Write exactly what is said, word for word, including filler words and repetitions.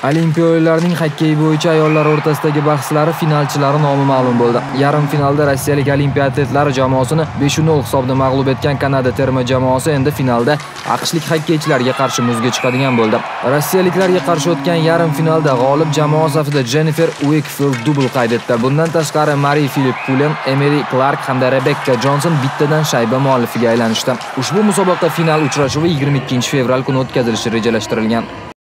Olimpiya o'yinlarining xokkey bo'yicha ayollar o'rtasidagi bahslari finalchilari nomi ma'lum bo'ldi. Yarim finalda rossiyalik olimpiya atletlari jamoasini besh nol hisobda mag'lub etgan Kanada terma jamoasi endi finalda aqshlik xokkeychilarga qarshi muzga chiqadigan bo'ldi. Rossiyaliklarga qarshi o'tgan yarim finalda g'olib jamoa safida Jennifer Wakefield dubl qayd etdi. Bundan tashqari Marie-Philip Poulen, Emily Clark hamda Rebecca Johnson bittadan shayba muallifiga aylanishdi. Ushbu musobaqa final uchrashuvi yigirma ikkinchi fevral kuni o'tkazilishi rejalashtirilgan.